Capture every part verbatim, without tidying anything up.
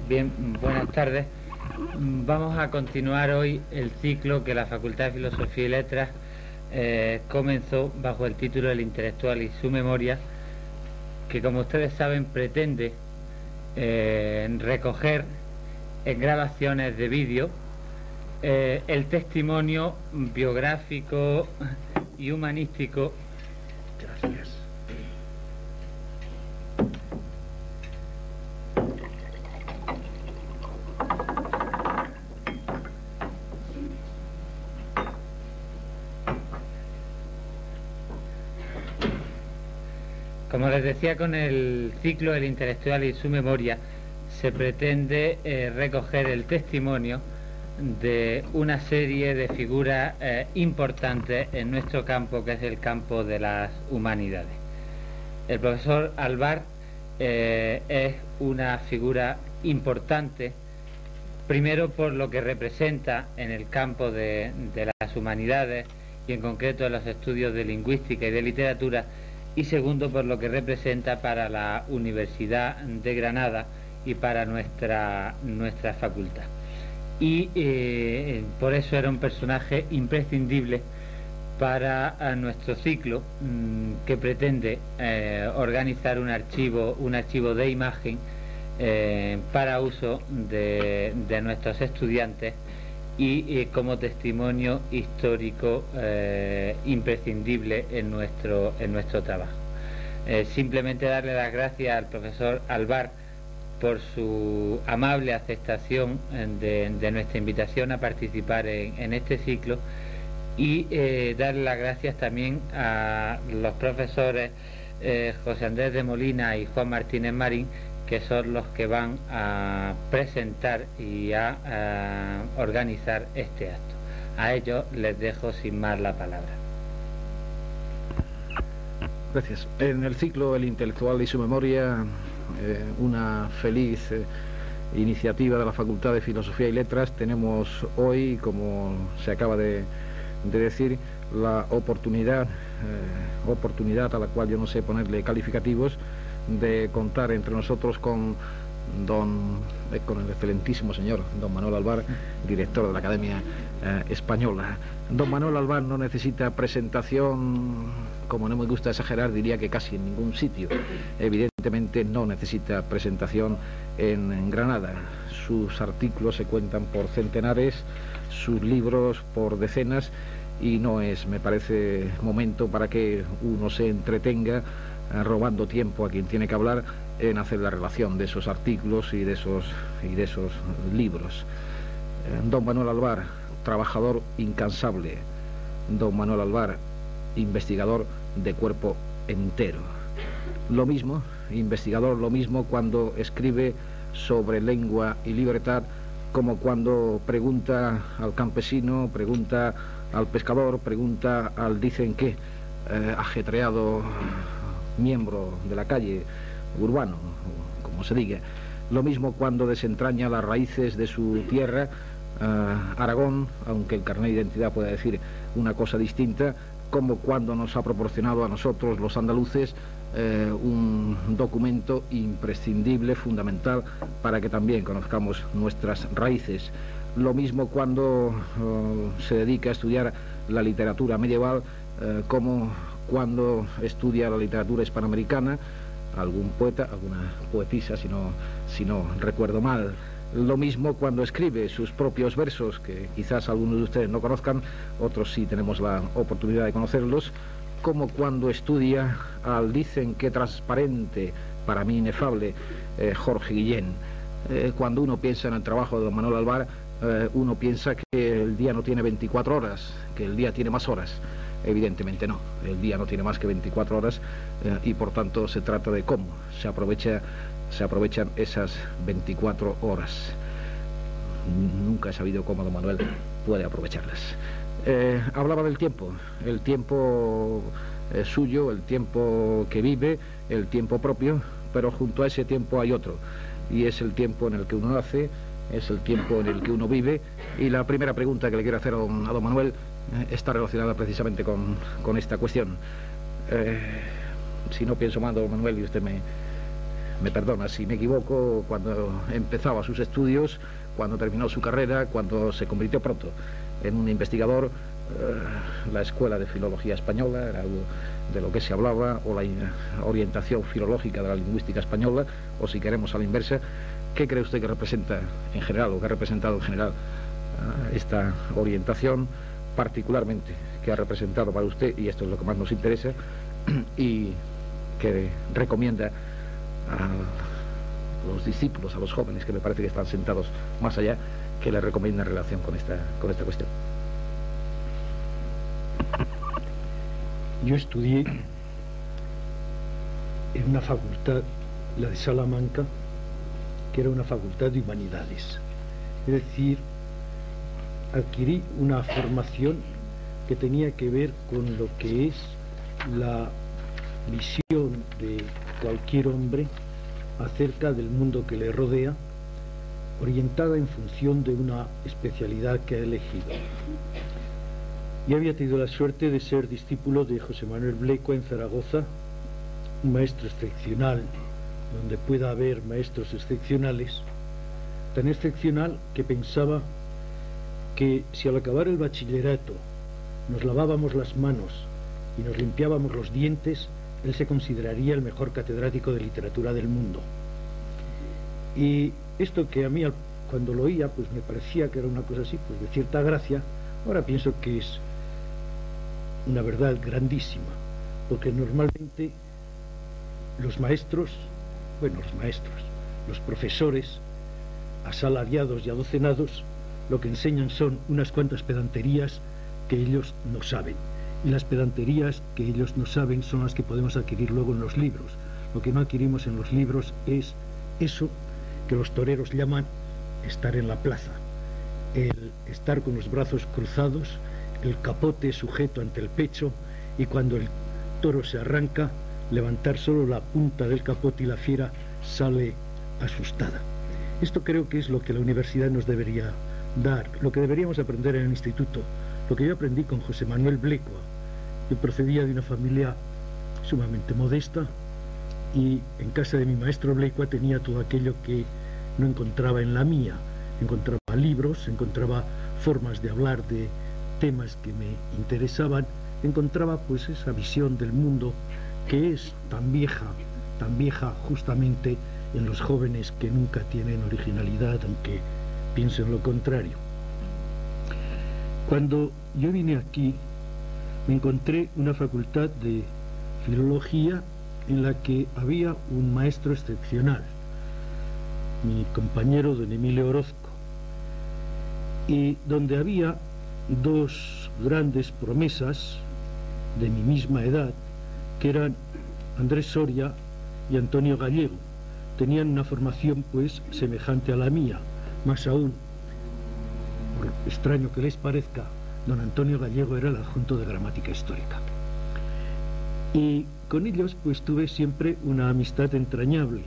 Bien, buenas tardes. Vamos a continuar hoy el ciclo que la Facultad de Filosofía y Letras eh, comenzó bajo el título El intelectual y su memoria, que, como ustedes saben, pretende eh, recoger en grabaciones de vídeo eh, el testimonio biográfico y humanístico. Gracias. Como les decía, con el ciclo El intelectual y su memoria se pretende eh, recoger el testimonio de una serie de figuras eh, importantes en nuestro campo, que es el campo de las humanidades. El profesor Alvar eh, es una figura importante, primero por lo que representa en el campo de, de las humanidades y en concreto en los estudios de lingüística y de literatura, y segundo por lo que representa para la Universidad de Granada y para nuestra, nuestra facultad. Y eh, por eso era un personaje imprescindible para nuestro ciclo, mmm, que pretende eh, organizar un archivo, un archivo de imagen eh, para uso de, de nuestros estudiantes y eh, como testimonio histórico eh, imprescindible en nuestro, en nuestro trabajo. Eh, simplemente darle las gracias al profesor Alvar por su amable aceptación de, de nuestra invitación a participar en, en este ciclo, y eh, darle las gracias también a los profesores eh, José Andrés de Molina y Juan Martínez Marín, que son los que van a presentar y a, a organizar este acto. A ellos les dejo sin más la palabra. Gracias. En el ciclo El intelectual y su memoria, eh, una feliz eh, iniciativa de la Facultad de Filosofía y Letras, tenemos hoy, como se acaba de, de decir, la oportunidad, eh, oportunidad a la cual yo no sé ponerle calificativos, de contar entre nosotros con don eh, con el excelentísimo señor don Manuel Alvar, director de la Academia eh, Española. Don Manuel Alvar no necesita presentación, como no me gusta exagerar, diría que casi en ningún sitio. Evidentemente no necesita presentación en, en Granada. Sus artículos se cuentan por centenares, sus libros por decenas, y no es, me parece, momento para que uno se entretenga robando tiempo a quien tiene que hablar en hacer la relación de esos artículos y de esos, y de esos libros. Don Manuel Alvar, trabajador incansable. Don Manuel Alvar, investigador de cuerpo entero. Lo mismo, investigador lo mismo cuando escribe sobre lengua y libertad, como cuando pregunta al campesino, pregunta al pescador, pregunta al dicen qué, eh, ajetreado miembro de la calle, urbano, como se diga. Lo mismo cuando desentraña las raíces de su tierra, uh, Aragón, aunque el carnet de identidad pueda decir una cosa distinta, como cuando nos ha proporcionado a nosotros, los andaluces, eh, un documento imprescindible, fundamental, para que también conozcamos nuestras raíces. Lo mismo cuando uh, se dedica a estudiar la literatura medieval, uh, como cuando estudia la literatura hispanoamericana, algún poeta, alguna poetisa, si no, si no recuerdo mal. Lo mismo cuando escribe sus propios versos, que quizás algunos de ustedes no conozcan, otros sí tenemos la oportunidad de conocerlos, como cuando estudia al dicen que transparente, para mí inefable, eh, Jorge Guillén. Eh, cuando uno piensa en el trabajo de don Manuel Alvar, eh, uno piensa que el día no tiene veinticuatro horas, que el día tiene más horas. Evidentemente no, el día no tiene más que veinticuatro horas eh, y por tanto se trata de cómo se aprovecha, se aprovechan esas veinticuatro horas. Nunca he sabido cómo don Manuel puede aprovecharlas. Eh, hablaba del tiempo, el tiempo eh, suyo, el tiempo que vive, el tiempo propio, pero junto a ese tiempo hay otro, y es el tiempo en el que uno nace, es el tiempo en el que uno vive. Y la primera pregunta que le quiero hacer a don, a don Manuel eh, está relacionada precisamente con, con esta cuestión. Eh, si no pienso mal, don Manuel, y usted me, me perdona si me equivoco, cuando empezaba sus estudios, cuando terminó su carrera, cuando se convirtió pronto en un investigador. Eh, la Escuela de Filología Española era algo de lo que se hablaba, o la orientación filológica de la lingüística española, o si queremos a la inversa. ¿Qué cree usted que representa en general, o que ha representado en general uh, esta orientación, particularmente que ha representado para usted, y esto es lo que más nos interesa, y que recomienda a los discípulos, a los jóvenes que me parece que están sentados más allá, que le recomienda en relación con esta, con esta cuestión? Yo estudié en una facultad, la de Salamanca, que era una facultad de humanidades. Es decir, adquirí una formación que tenía que ver con lo que es la visión de cualquier hombre acerca del mundo que le rodea, orientada en función de una especialidad que ha elegido. Y había tenido la suerte de ser discípulo de José Manuel Blecua en Zaragoza, un maestro excepcional, donde pueda haber maestros excepcionales, tan excepcional que pensaba que si al acabar el bachillerato nos lavábamos las manos y nos limpiábamos los dientes, él se consideraría el mejor catedrático de literatura del mundo. Y esto que a mí cuando lo oía pues me parecía que era una cosa así, pues de cierta gracia, ahora pienso que es una verdad grandísima, porque normalmente los maestros, bueno, los maestros, los profesores, asalariados y adocenados, lo que enseñan son unas cuantas pedanterías que ellos no saben. Y las pedanterías que ellos no saben son las que podemos adquirir luego en los libros. Lo que no adquirimos en los libros es eso que los toreros llaman estar en la plaza. El estar con los brazos cruzados, el capote sujeto ante el pecho, y cuando el toro se arranca, levantar solo la punta del capote y la fiera sale asustada. Esto creo que es lo que la universidad nos debería dar, lo que deberíamos aprender en el instituto, lo que yo aprendí con José Manuel Blecua. Yo procedía de una familia sumamente modesta y en casa de mi maestro Blecua tenía todo aquello que no encontraba en la mía. Encontraba libros, encontraba formas de hablar de temas que me interesaban, encontraba pues esa visión del mundo que es tan vieja, tan vieja justamente en los jóvenes que nunca tienen originalidad, aunque piensen lo contrario. Cuando yo vine aquí, me encontré una facultad de filología en la que había un maestro excepcional, mi compañero don Emilio Orozco, y donde había dos grandes promesas de mi misma edad, que eran Andrés Soria y Antonio Gallego. Tenían una formación pues semejante a la mía, más aún, por extraño que les parezca, don Antonio Gallego era el adjunto de gramática histórica. Y con ellos pues tuve siempre una amistad entrañable.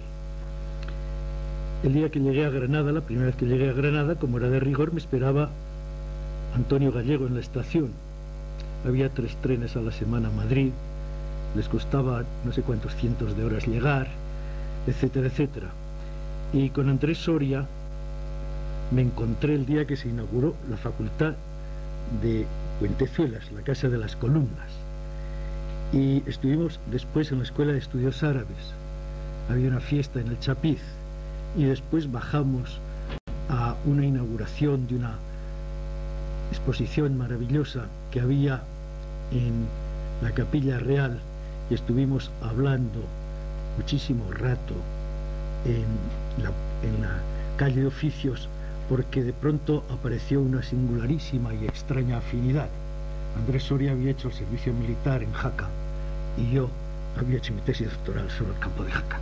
El día que llegué a Granada, la primera vez que llegué a Granada, como era de rigor, me esperaba Antonio Gallego en la estación. Había tres trenes a la semana a Madrid, les costaba no sé cuántos cientos de horas llegar, etcétera, etcétera. Y con Andrés Soria me encontré el día que se inauguró la facultad de Puentezuelas, la Casa de las Columnas. Y estuvimos después en la Escuela de Estudios Árabes. Había una fiesta en el Chapiz y después bajamos a una inauguración de una exposición maravillosa que había en la Capilla Real y estuvimos hablando muchísimo rato en la, en la calle de Oficios, porque de pronto apareció una singularísima y extraña afinidad. Andrés Soria había hecho el servicio militar en Jaca y yo había hecho mi tesis doctoral sobre el campo de Jaca.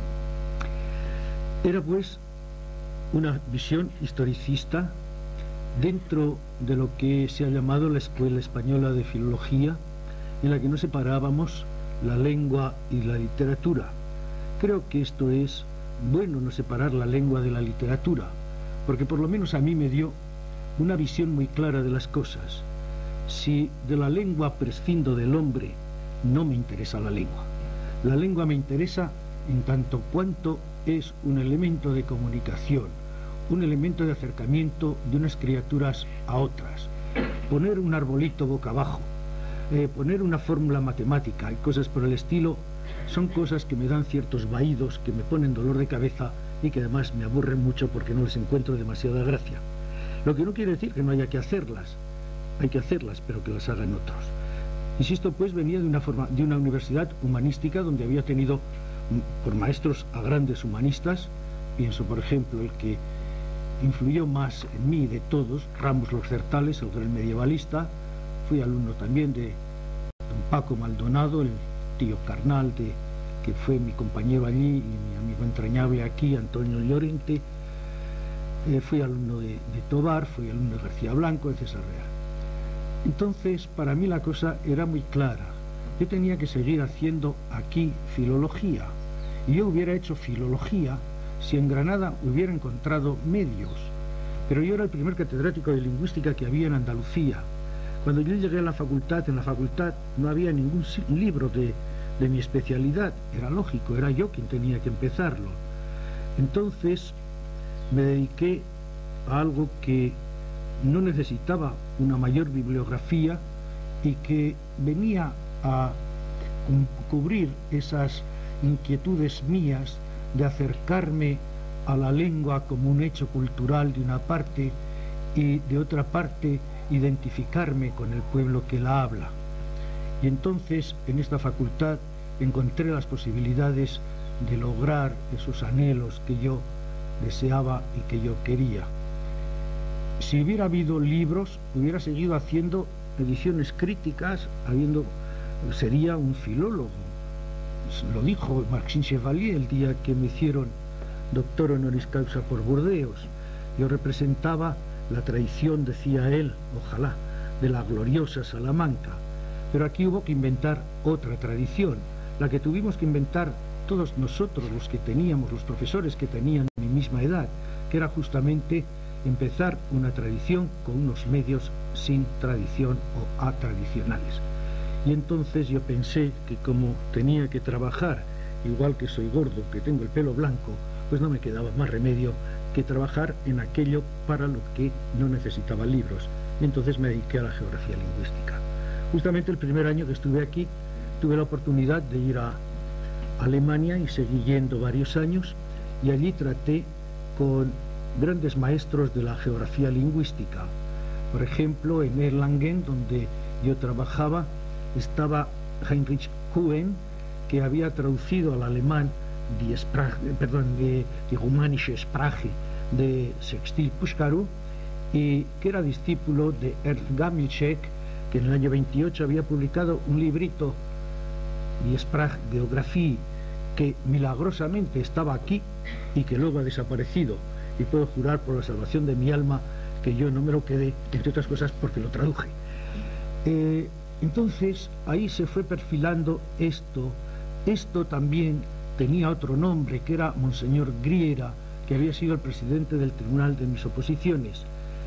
Era pues una visión historicista dentro de lo que se ha llamado la Escuela Española de Filología, en la que no separábamos la lengua y la literatura. Creo que esto es bueno, no separar la lengua de la literatura, porque por lo menos a mí me dio una visión muy clara de las cosas. Si de la lengua prescindo del hombre, no me interesa la lengua. La lengua me interesa en tanto cuanto es un elemento de comunicación, un elemento de acercamiento de unas criaturas a otras. Poner un arbolito boca abajo, eh, poner una fórmula matemática y cosas por el estilo, son cosas que me dan ciertos vaídos, que me ponen dolor de cabeza y que además me aburren mucho porque no les encuentro demasiada gracia. Lo que no quiere decir que no haya que hacerlas, hay que hacerlas, pero que las hagan otros. Insisto, pues venía de una, forma, de una universidad humanística donde había tenido por maestros a grandes humanistas. Pienso, por ejemplo, el que influyó más en mí de todos, Ramos Los Certales, el gran medievalista. Fui alumno también de don Paco Maldonado, el tío carnal de, que fue mi compañero allí y mi amigo entrañable aquí, Antonio Llorente. Eh, fui alumno de, de Tobar, fui alumno de García Blanco, de César Real. Entonces, para mí la cosa era muy clara. Yo tenía que seguir haciendo aquí filología. Y yo hubiera hecho filología si en Granada hubiera encontrado medios. Pero yo era el primer catedrático de lingüística que había en Andalucía. Cuando yo llegué a la facultad, en la facultad no había ningún libro de, de mi especialidad. Era lógico, era yo quien tenía que empezarlo. Entonces me dediqué a algo que no necesitaba una mayor bibliografía y que venía a cubrir esas inquietudes mías de acercarme a la lengua como un hecho cultural de una parte y de otra parte identificarme con el pueblo que la habla. Y entonces en esta facultad encontré las posibilidades de lograr esos anhelos que yo deseaba y que yo quería. Si hubiera habido libros, hubiera seguido haciendo ediciones críticas, habiendo, sería un filólogo. Lo dijo Maxime Chevalier el día que me hicieron doctor honoris causa por Burdeos. Yo representaba la tradición, decía él, ojalá, de la gloriosa Salamanca. Pero aquí hubo que inventar otra tradición, la que tuvimos que inventar todos nosotros, los que teníamos, los profesores que tenían mi misma edad, que era justamente empezar una tradición con unos medios sin tradición o atradicionales. Y entonces yo pensé que como tenía que trabajar, igual que soy gordo, que tengo el pelo blanco, pues no me quedaba más remedio que trabajar en aquello para lo que no necesitaba libros. Y entonces me dediqué a la geografía lingüística. Justamente el primer año que estuve aquí, tuve la oportunidad de ir a Alemania y seguí yendo varios años, y allí traté con grandes maestros de la geografía lingüística. Por ejemplo, en Erlangen, donde yo trabajaba, estaba Heinrich Kuhn, que había traducido al alemán die Sprache, perdón, die, die Romanische Sprache de Sextil Pușcaru, y que era discípulo de Ernst Gamilchek, que en el año veintiocho había publicado un librito, Die Sprache Geographie, que milagrosamente estaba aquí y que luego ha desaparecido. Y puedo jurar por la salvación de mi alma que yo no me lo quedé, entre otras cosas porque lo traduje. Eh, entonces ahí se fue perfilando esto. Esto también tenía otro nombre, que era Monseñor Griera, que había sido el presidente del tribunal de mis oposiciones.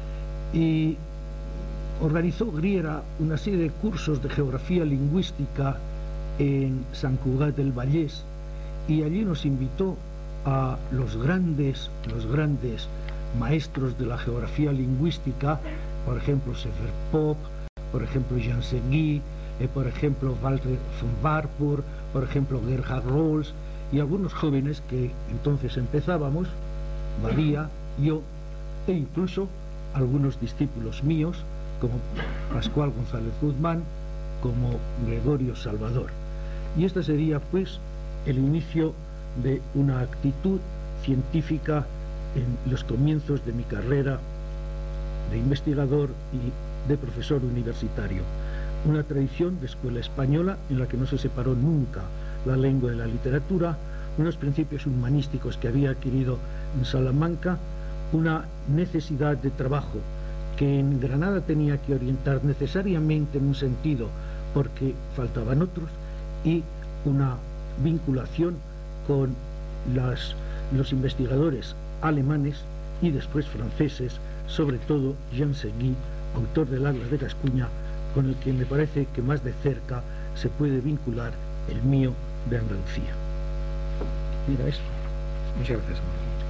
Y organizó Griera una serie de cursos de geografía lingüística en Sant Cugat del Vallès, y allí nos invitó a los grandes, los grandes maestros de la geografía lingüística, por ejemplo Sefer Pop, por ejemplo Jan Seguí, eh, por ejemplo Walter von Warburg, por ejemplo Gerhard Rolls, y algunos jóvenes que entonces empezábamos, María, yo, e incluso algunos discípulos míos, como Pascual González Guzmán, como Gregorio Salvador. Y este sería pues el inicio de una actitud científica en los comienzos de mi carrera de investigador y de profesor universitario. Una tradición de escuela española en la que no se separó nunca la lengua de la literatura, unos principios humanísticos que había adquirido en Salamanca, una necesidad de trabajo que en Granada tenía que orientar necesariamente en un sentido porque faltaban otros, y una vinculación con las, los investigadores alemanes y después franceses, sobre todo Jan Seguí, autor del Atlas de Gascuña, con el que me parece que más de cerca se puede vincular el mío de Andalucía. Mira eso. Muchas gracias.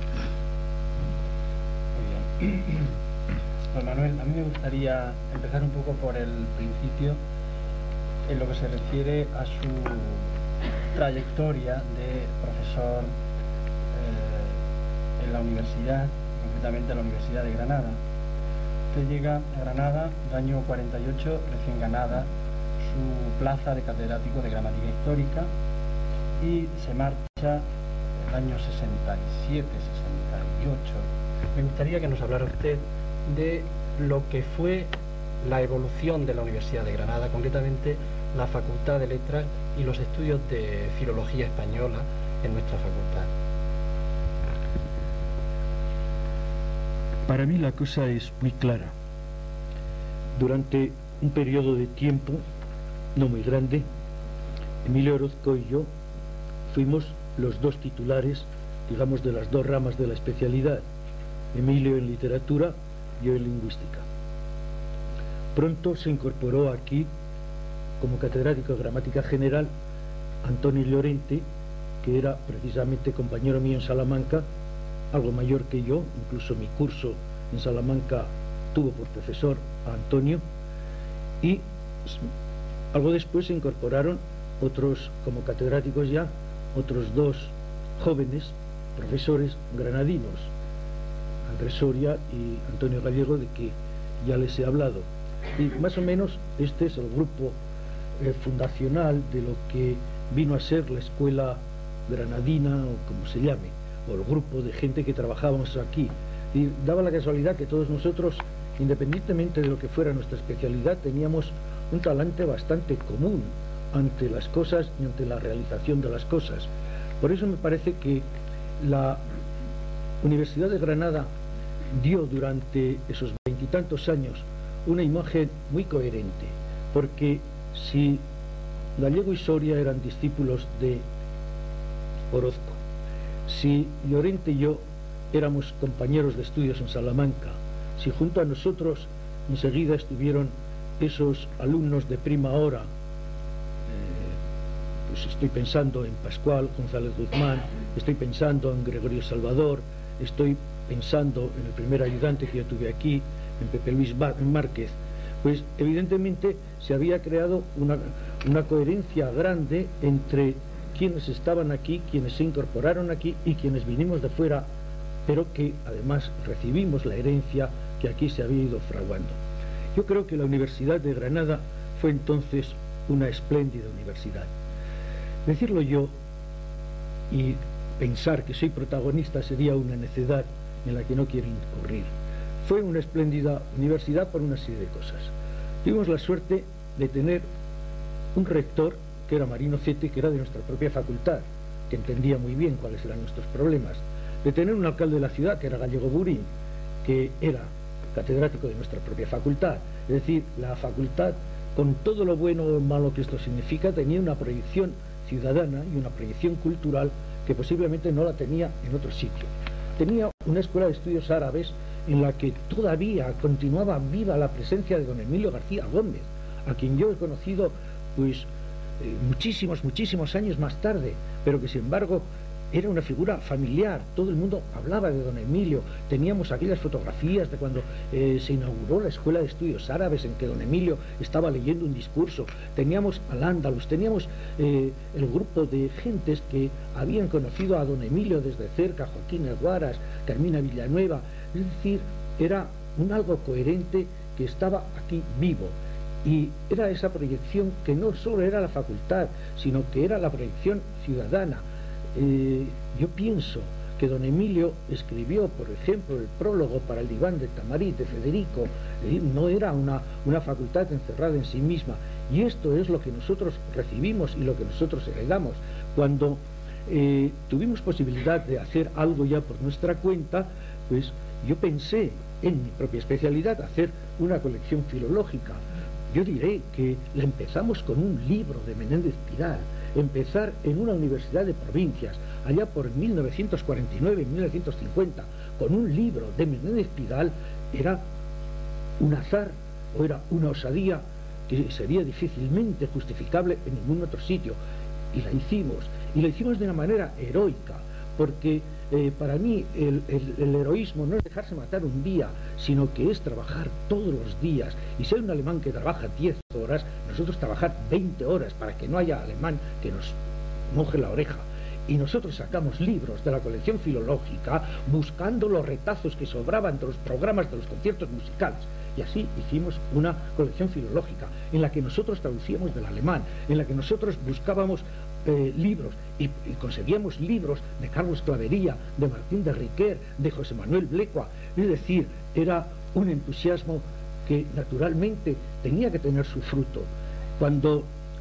Muy bien. Juan Manuel, a mí me gustaría empezar un poco por el principio en lo que se refiere a su trayectoria de profesor eh, en la universidad, concretamente en la Universidad de Granada. Usted llega a Granada en el año cuarenta y ocho, recién ganada su plaza de catedrático de gramática histórica, y se marcha en el año sesenta y siete, sesenta y ocho. Me gustaría que nos hablara usted de lo que fue la evolución de la Universidad de Granada, concretamente la Facultad de Letras y los estudios de Filología Española en nuestra facultad. Para mí la cosa es muy clara. Durante un periodo de tiempo no muy grande, Emilio Orozco y yo fuimos los dos titulares, digamos, de las dos ramas de la especialidad. Emilio en literatura, yo en lingüística. Pronto se incorporó aquí como catedrático de gramática general Antonio Llorente, que era precisamente compañero mío en Salamanca, algo mayor que yo, incluso mi curso en Salamanca tuvo por profesor a Antonio, y algo después se incorporaron otros, como catedráticos ya, otros dos jóvenes profesores granadinos, Andrés Soria y Antonio Gallego, de que ya les he hablado. Y más o menos este es el grupo eh, fundacional de lo que vino a ser la escuela granadina, o como se llame, o el grupo de gente que trabajábamos aquí. Y daba la casualidad que todos nosotros, independientemente de lo que fuera nuestra especialidad, teníamos un talante bastante común ante las cosas y ante la realización de las cosas. Por eso me parece que la Universidad de Granada dio durante esos veintitantos años una imagen muy coherente, porque si Gallego y Soria eran discípulos de Orozco, si Llorente y yo éramos compañeros de estudios en Salamanca, si junto a nosotros enseguida estuvieron esos alumnos de prima hora, eh, pues estoy pensando en Pascual González Guzmán, estoy pensando en Gregorio Salvador, estoy pensando en el primer ayudante que yo tuve aquí, en Pepe Luis Márquez, pues evidentemente se había creado una, una coherencia grande entre quienes estaban aquí, quienes se incorporaron aquí y quienes vinimos de fuera, pero que además recibimos la herencia que aquí se había ido fraguando. Yo creo que la Universidad de Granada fue entonces una espléndida universidad. Decirlo yo y pensar que soy protagonista sería una necedad en la que no quiero incurrir. Fue una espléndida universidad por una serie de cosas. Tuvimos la suerte de tener un rector que era Marino Cete, que era de nuestra propia facultad, que entendía muy bien cuáles eran nuestros problemas, de tener un alcalde de la ciudad que era Gallego Burín, que era catedrático de nuestra propia facultad. Es decir, la facultad, con todo lo bueno o malo que esto significa, tenía una proyección ciudadana y una proyección cultural que posiblemente no la tenía en otro sitio. Tenía una escuela de estudios árabes en la que todavía continuaba viva la presencia de don Emilio García Gómez, a quien yo he conocido pues eh, muchísimos, muchísimos años más tarde, pero que sin embargo era una figura familiar. Todo el mundo hablaba de don Emilio. Teníamos aquellas fotografías de cuando eh, se inauguró la Escuela de Estudios Árabes, en que don Emilio estaba leyendo un discurso. Teníamos al Andalus, teníamos eh, el grupo de gentes que habían conocido a don Emilio desde cerca, Joaquín Elguaras, Carmina Villanueva. Es decir, era un algo coherente que estaba aquí vivo. Y era esa proyección que no solo era la facultad, sino que era la proyección ciudadana. Eh, yo pienso que don Emilio escribió, por ejemplo, el prólogo para el diván de Tamarit, de Federico. Eh, no era una, una facultad encerrada en sí misma, y esto es lo que nosotros recibimos y lo que nosotros heredamos. Cuando eh, tuvimos posibilidad de hacer algo ya por nuestra cuenta, pues yo pensé en mi propia especialidad hacer una colección filológica. Yo diré que la empezamos con un libro de Menéndez Pidal. Empezar en una universidad de provincias, allá por mil novecientos cuarenta y nueve, mil novecientos cincuenta, con un libro de Menéndez Pidal, era un azar o era una osadía que sería difícilmente justificable en ningún otro sitio. Y la hicimos. y lo hicimos de una manera heroica, porque eh, para mí el, el, el heroísmo no es dejarse matar un día, sino que es trabajar todos los días. Y si hay un alemán que trabaja diez horas, nosotros trabajar veinte horas para que no haya alemán que nos moje la oreja. Y nosotros sacamos libros de la colección filológica buscando los retazos que sobraban de los programas de los conciertos musicales. Y así hicimos una colección filológica en la que nosotros traducíamos del alemán, en la que nosotros buscábamos eh, libros y, y conseguíamos libros de Carlos Clavería, de Martín de Riquer, de José Manuel Blecua. Es decir, era un entusiasmo que naturalmente tenía que tener su fruto. Cuando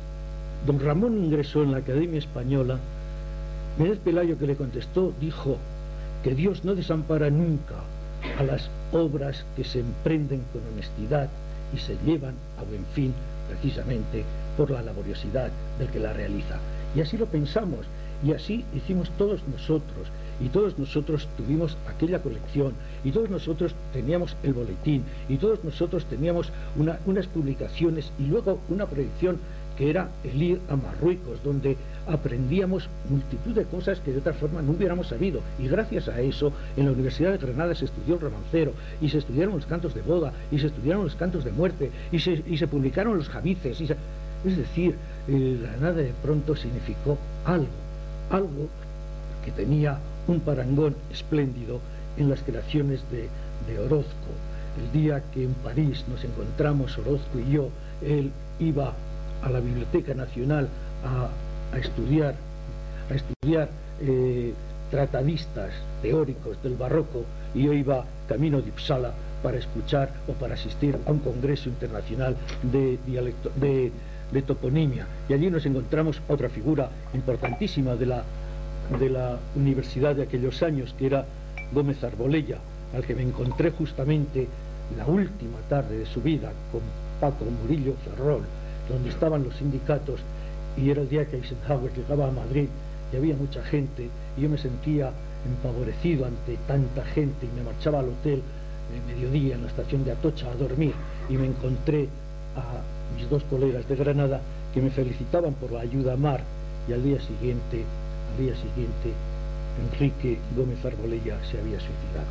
don Ramón ingresó en la Academia Española, Méndez Pelayo, que le contestó, dijo que Dios no desampara nunca a las obras que se emprenden con honestidad y se llevan a buen fin precisamente por la laboriosidad del que la realiza. Y así lo pensamos, y así hicimos todos nosotros, y todos nosotros tuvimos aquella colección, y todos nosotros teníamos el boletín, y todos nosotros teníamos una, unas publicaciones y luego una proyección que era el ir a Marruecos, donde aprendíamos multitud de cosas que de otra forma no hubiéramos sabido. Y gracias a eso, en la Universidad de Granada se estudió el romancero, y se estudiaron los cantos de boda, y se estudiaron los cantos de muerte, y se, y se publicaron los javices. Y se... Es decir, eh, Granada de pronto significó algo, algo que tenía un parangón espléndido en las creaciones de, de Orozco. El día que en París nos encontramos, Orozco y yo, él iba a la Biblioteca Nacional a, a estudiar, a estudiar eh, tratadistas teóricos del barroco, y yo iba camino de Uppsala para escuchar o para asistir a un congreso internacional de, dialecto, de, de toponimia, y allí nos encontramos a otra figura importantísima de la, de la universidad de aquellos años, que era Gómez Arbolella, al que me encontré justamente la última tarde de su vida con Paco Murillo Ferrol, donde estaban los sindicatos, y era el día que Eisenhower llegaba a Madrid y había mucha gente, y yo me sentía empavorecido ante tanta gente, y me marchaba al hotel de mediodía en la estación de Atocha a dormir, y me encontré a mis dos colegas de Granada que me felicitaban por la ayuda a Mar, y al día siguiente, al día siguiente, Enrique Gómez Arbolella se había suicidado.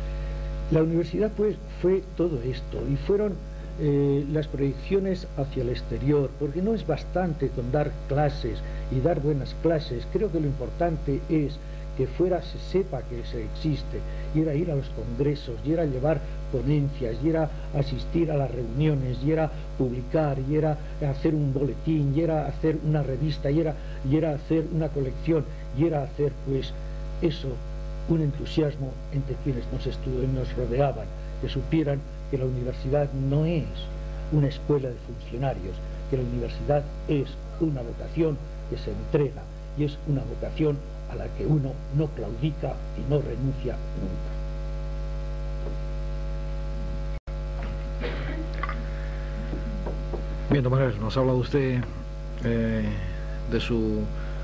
La universidad pues fue todo esto, y fueron Eh, las proyecciones hacia el exterior, porque no es bastante con dar clases y dar buenas clases. Creo que lo importante es que fuera se sepa que se existe, y era ir a los congresos, y era llevar ponencias, y era asistir a las reuniones, y era publicar, y era hacer un boletín, y era hacer una revista, y era, y era hacer una colección, y era hacer pues eso, un entusiasmo entre quienes nos, nos rodeaban, que supieran que la universidad no es una escuela de funcionarios, que la universidad es una vocación que se entrega, y es una vocación a la que uno no claudica y no renuncia nunca. Bien, don Manuel, nos ha hablado usted eh, de su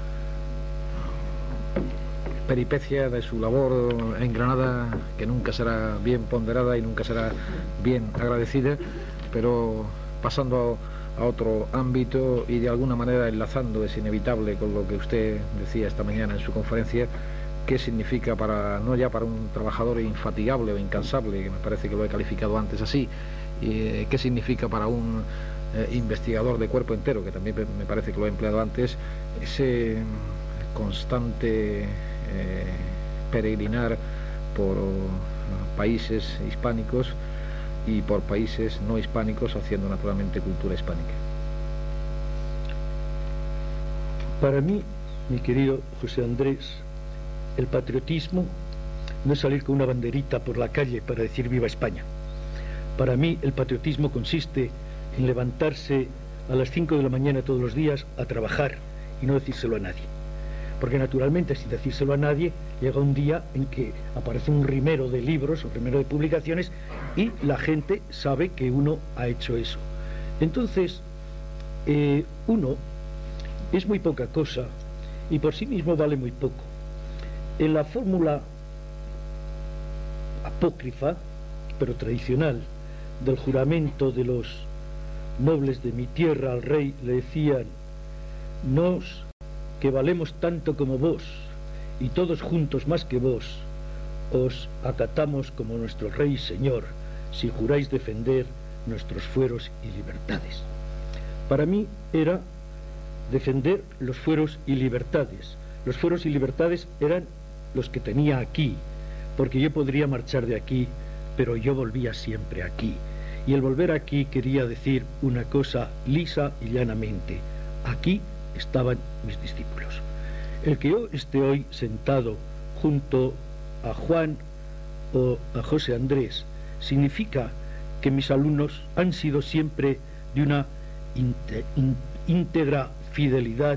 peripecia, de su labor en Granada, que nunca será bien ponderada y nunca será bien agradecida, pero pasando a, a otro ámbito y de alguna manera enlazando, es inevitable, con lo que usted decía esta mañana en su conferencia, qué significa para, no ya para un trabajador infatigable o incansable, que me parece que lo he calificado antes así, y eh, qué significa para un eh, investigador de cuerpo entero, que también me parece que lo he empleado antes, ese constante Eh, peregrinar por países hispánicos y por países no hispánicos, haciendo naturalmente cultura hispánica. Para mí, mi querido José Andrés, el patriotismo no es salir con una banderita por la calle para decir viva España. Para mí el patriotismo consiste en levantarse a las cinco de la mañana todos los días a trabajar y no decírselo a nadie. Porque naturalmente, sin decírselo a nadie, llega un día en que aparece un rimero de libros, un rimero de publicaciones, y la gente sabe que uno ha hecho eso. Entonces, eh, uno es muy poca cosa, y por sí mismo vale muy poco. En la fórmula apócrifa, pero tradicional, del juramento de los nobles de mi tierra al rey, le decían: nos que valemos tanto como vos, y todos juntos más que vos, os acatamos como nuestro Rey y Señor, si juráis defender nuestros fueros y libertades. Para mí era defender los fueros y libertades. Los fueros y libertades eran los que tenía aquí, porque yo podría marchar de aquí, pero yo volvía siempre aquí. Y el volver aquí quería decir una cosa lisa y llanamente: aquí estaban mis discípulos. El que yo esté hoy sentado junto a Juan o a José Andrés significa que mis alumnos han sido siempre de una íntegra fidelidad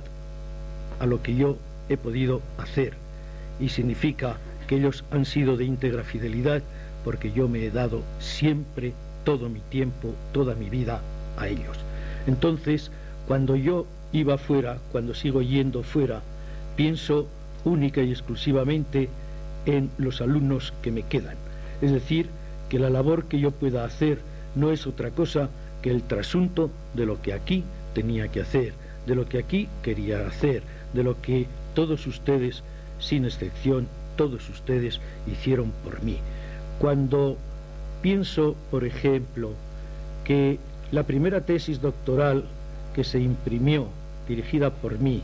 a lo que yo he podido hacer, y significa que ellos han sido de íntegra fidelidad porque yo me he dado siempre todo mi tiempo, toda mi vida a ellos. Entonces, cuando yo iba fuera, cuando sigo yendo fuera, pienso única y exclusivamente en los alumnos que me quedan. Es decir, que la labor que yo pueda hacer no es otra cosa que el trasunto de lo que aquí tenía que hacer, de lo que aquí quería hacer, de lo que todos ustedes, sin excepción, todos ustedes hicieron por mí. Cuando pienso, por ejemplo, que la primera tesis doctoral que se imprimió, dirigida por mí,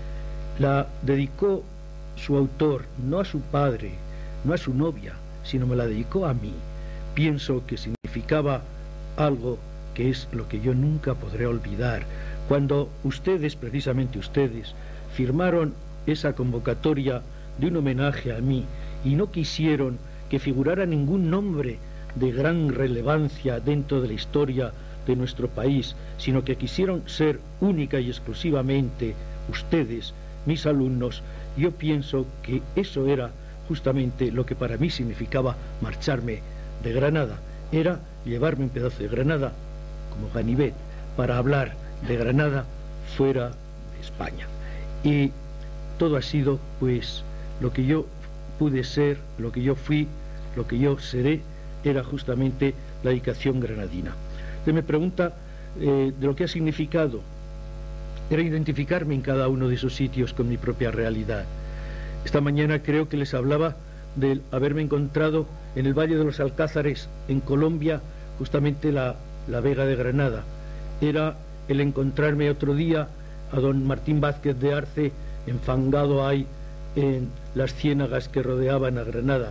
la dedicó su autor no a su padre, no a su novia, sino me la dedicó a mí, pienso que significaba algo que es lo que yo nunca podré olvidar. Cuando ustedes, precisamente ustedes, firmaron esa convocatoria de un homenaje a mí y no quisieron que figurara ningún nombre de gran relevancia dentro de la historia de nuestro país, sino que quisieron ser única y exclusivamente ustedes, mis alumnos, yo pienso que eso era justamente lo que para mí significaba marcharme de Granada. Era llevarme un pedazo de Granada como ganivet para hablar de Granada fuera de España. Y todo ha sido, pues, lo que yo pude ser, lo que yo fui, lo que yo seré, era justamente la dedicación granadina. Usted me pregunta eh, de lo que ha significado. Era identificarme en cada uno de esos sitios con mi propia realidad. Esta mañana creo que les hablaba de haberme encontrado en el Valle de los Alcázares, en Colombia, justamente la, la Vega de Granada. Era el encontrarme otro día a don Martín Vázquez de Arce, enfangado ahí en las ciénagas que rodeaban a Granada.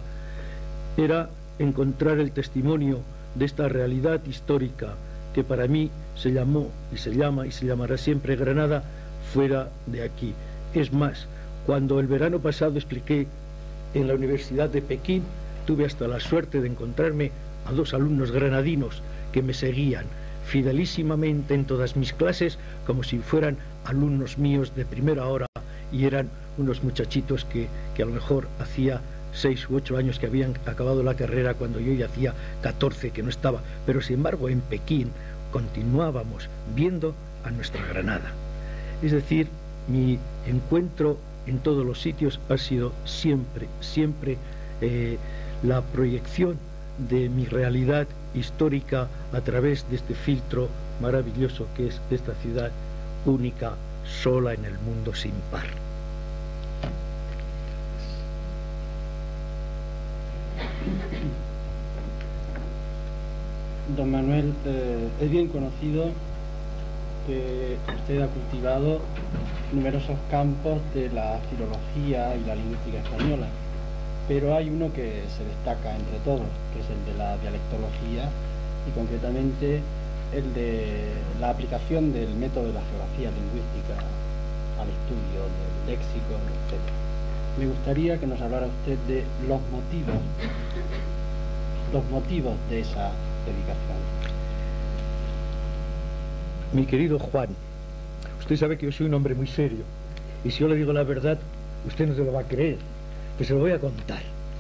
Era encontrar el testimonio de esta realidad histórica que para mí se llamó y se llama y se llamará siempre Granada fuera de aquí. Es más, cuando el verano pasado expliqué en la Universidad de Pekín, tuve hasta la suerte de encontrarme a dos alumnos granadinos que me seguían fidelísimamente en todas mis clases como si fueran alumnos míos de primera hora, y eran unos muchachitos que, que a lo mejor hacía seis u ocho años que habían acabado la carrera cuando yo ya hacía catorce que no estaba, pero sin embargo en Pekín continuábamos viendo a nuestra Granada. Es decir, mi encuentro en todos los sitios ha sido siempre, siempre eh, la proyección de mi realidad histórica a través de este filtro maravilloso que es esta ciudad única, sola en el mundo, sin par. Don Manuel, eh, es bien conocido que usted ha cultivado numerosos campos de la filología y la lingüística española, pero hay uno que se destaca entre todos, que es el de la dialectología y concretamente el de la aplicación del método de la geografía lingüística al estudio del léxico, etcétera. Me gustaría que nos hablara usted de los motivos, los motivos de esa dedicación. Mi querido Juan, usted sabe que yo soy un hombre muy serio, y si yo le digo la verdad, usted no se lo va a creer, pero se lo voy a contar.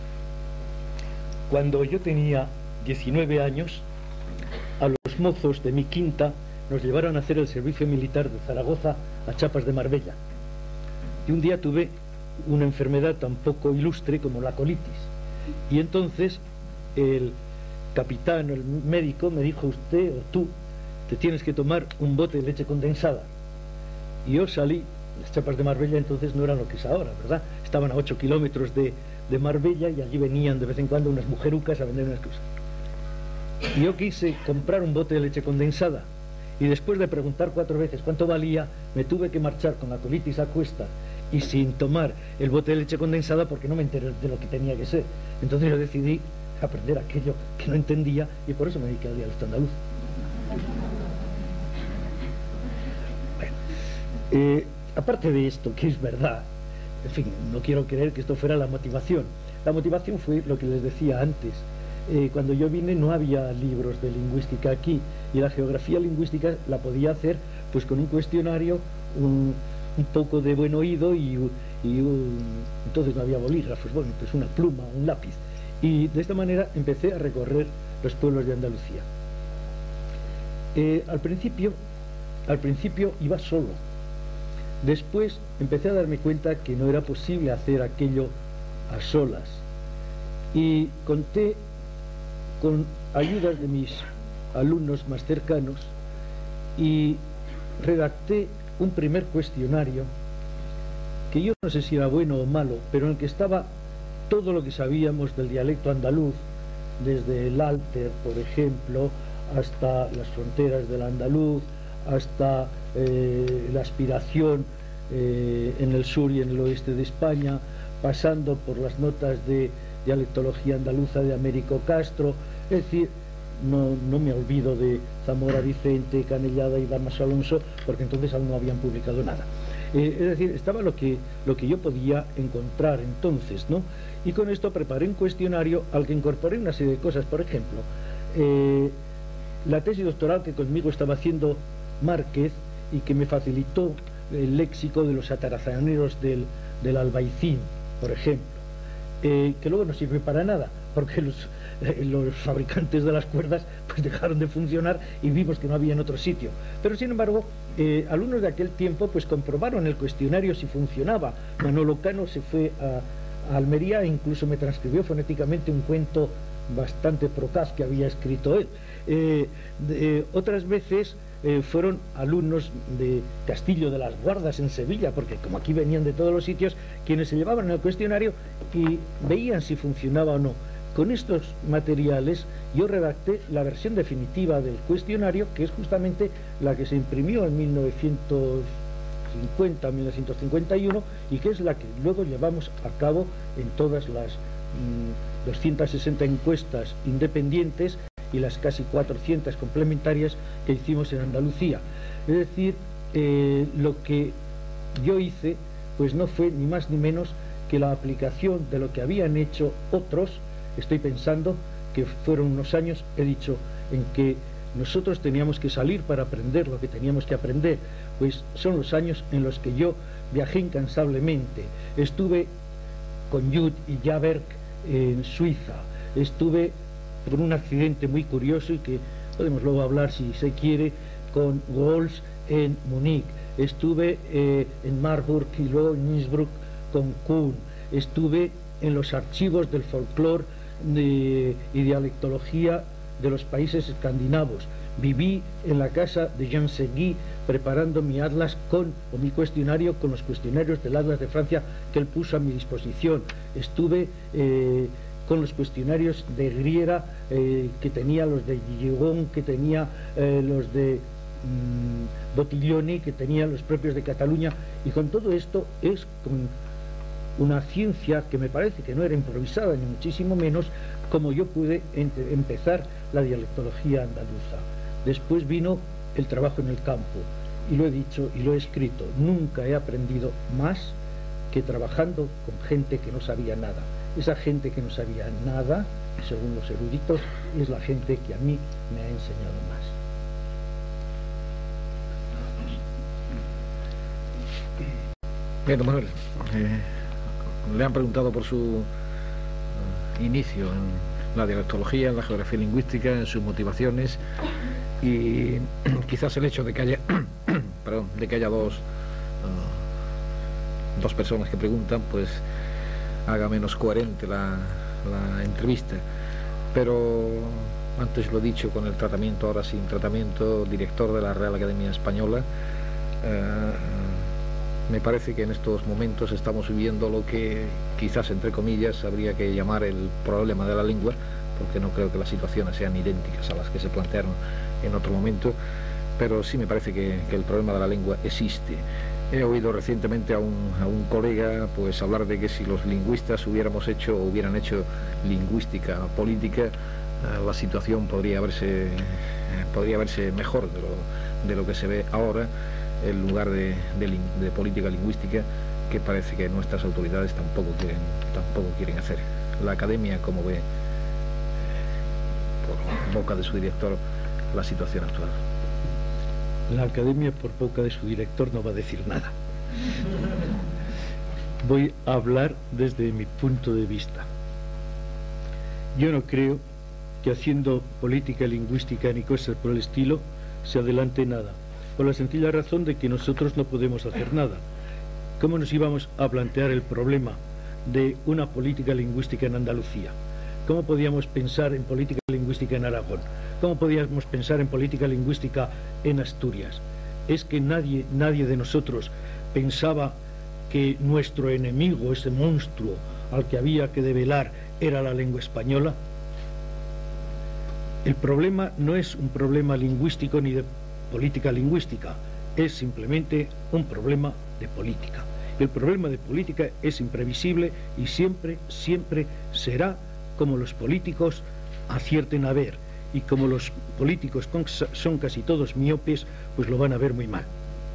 Cuando yo tenía diecinueve años, a los mozos de mi quinta nos llevaron a hacer el servicio militar de Zaragoza a Chapas de Marbella. Y un día tuve una enfermedad tan poco ilustre como la colitis. Y entonces el capitán, el médico, me dijo: usted o tú te tienes que tomar un bote de leche condensada. Y yo salí las chapas de Marbella entonces no eran lo que es ahora, ¿verdad? Estaban a ocho kilómetros de, de Marbella y allí venían de vez en cuando unas mujerucas a vender unas cosas. Y yo quise comprar un bote de leche condensada y después de preguntar cuatro veces cuánto valía, me tuve que marchar con la colitis a cuestas y sin tomar el bote de leche condensada porque no me enteré de lo que tenía que ser. Entonces yo decidí aprender aquello que no entendía y por eso me dediqué al dialecto andaluz. Bueno, eh, aparte de esto, que es verdad, en fin, no quiero creer que esto fuera la motivación. La motivación fue lo que les decía antes. Eh, cuando yo vine no había libros de lingüística aquí y la geografía lingüística la podía hacer pues con un cuestionario, un, un poco de buen oído y, y un, entonces no había bolígrafos, bueno, pues una pluma, un lápiz. Y de esta manera empecé a recorrer los pueblos de Andalucía. Eh, al principio, al principio iba solo. Después empecé a darme cuenta que no era posible hacer aquello a solas. Y conté con ayudas de mis alumnos más cercanos y redacté un primer cuestionario que yo no sé si era bueno o malo, pero en el que estaba todo lo que sabíamos del dialecto andaluz, desde el alter, por ejemplo, hasta las fronteras del andaluz, hasta eh, la aspiración eh, en el sur y en el oeste de España, pasando por las notas de dialectología andaluza de Américo Castro. Es decir, no, no me olvido de Zamora Vicente, Canellada y Damaso Alonso, porque entonces aún no habían publicado nada. Eh, es decir, estaba lo que, lo que yo podía encontrar entonces, ¿no? Y con esto preparé un cuestionario al que incorporé una serie de cosas. Por ejemplo, eh, la tesis doctoral que conmigo estaba haciendo Márquez y que me facilitó el léxico de los atarazaneros del, del Albaicín, por ejemplo, eh, que luego no sirve para nada, porque los, eh, los fabricantes de las cuerdas pues dejaron de funcionar y vimos que no había en otro sitio. Pero sin embargo, eh, alumnos de aquel tiempo pues comprobaron el cuestionario si funcionaba. Manolo Cano se fue a, a Almería e incluso me transcribió fonéticamente un cuento bastante procaz que había escrito él. Eh, de, eh, otras veces eh, fueron alumnos de Castillo de las Guardas en Sevilla, porque como aquí venían de todos los sitios, quienes se llevaban el cuestionario y veían si funcionaba o no. Con estos materiales yo redacté la versión definitiva del cuestionario, que es justamente la que se imprimió en mil novecientos cincuenta, mil novecientos cincuenta y uno, y que es la que luego llevamos a cabo en todas las mmm, doscientas sesenta encuestas independientes y las casi cuatrocientas complementarias que hicimos en Andalucía. Es decir, eh, lo que yo hice pues no fue ni más ni menos que la aplicación de lo que habían hecho otros. Estoy pensando que fueron unos años, he dicho, en que nosotros teníamos que salir para aprender lo que teníamos que aprender, pues son los años en los que yo viajé incansablemente. Estuve con Jud y Jaberg en Suiza, estuve por un accidente muy curioso y que podemos luego hablar si se quiere, con Walsh en Múnich, estuve eh, en Marburg y luego en Innsbruck con Kuhn, estuve en los archivos del folclore de, y dialectología de los países escandinavos, viví en la casa de Jean Segui preparando mi atlas con, o mi cuestionario con los cuestionarios del Atlas de Francia que él puso a mi disposición, estuve eh, con los cuestionarios de Griera, eh, que tenía los de Gijón, que tenía eh, los de mmm, Bottiglioni, que tenía los propios de Cataluña, y con todo esto es con una ciencia que me parece que no era improvisada ni muchísimo menos, como yo pude empezar la dialectología andaluza. Después vino el trabajo en el campo, y lo he dicho y lo he escrito, nunca he aprendido más que trabajando con gente que no sabía nada. Esa gente que no sabía nada, según los eruditos, es la gente que a mí me ha enseñado más. Bien, don Manuel, eh, le han preguntado por su uh, inicio en la dialectología, en la geografía lingüística, en sus motivaciones, y quizás el hecho de que haya perdón, de que haya dos uh, dos personas que preguntan pues haga menos coherente la, la entrevista. Pero antes lo he dicho, con el tratamiento, ahora sin tratamiento, director de la Real Academia Española, eh, Me parece que en estos momentos estamos viviendo lo que quizás, entre comillas, habría que llamar el problema de la lengua, porque no creo que las situaciones sean idénticas a las que se plantearon en otro momento, pero sí me parece que, que el problema de la lengua existe. He oído recientemente a un, a un colega pues hablar de que si los lingüistas hubiéramos hecho o hubieran hecho lingüística política, eh, la situación podría verse, podría verse mejor de lo, de lo que se ve ahora, en lugar de, de, de política lingüística, que parece que nuestras autoridades tampoco quieren, tampoco quieren hacer. La academia, como ve, por boca de su director, la situación actual. La academia, por boca de su director, no va a decir nada. Voy a hablar desde mi punto de vista. Yo no creo que haciendo política lingüística ni cosas por el estilo se adelante nada, por la sencilla razón de que nosotros no podemos hacer nada. ¿Cómo nos íbamos a plantear el problema de una política lingüística en Andalucía? ¿Cómo podíamos pensar en política lingüística en Aragón? ¿Cómo podíamos pensar en política lingüística en Asturias? ¿Es que nadie, nadie de nosotros pensaba que nuestro enemigo, ese monstruo al que había que debelar, era la lengua española? El problema no es un problema lingüístico ni de política lingüística, es simplemente un problema de política. El problema de política es imprevisible y siempre, siempre será como los políticos acierten a ver, y como los políticos son casi todos miopes, pues lo van a ver muy mal.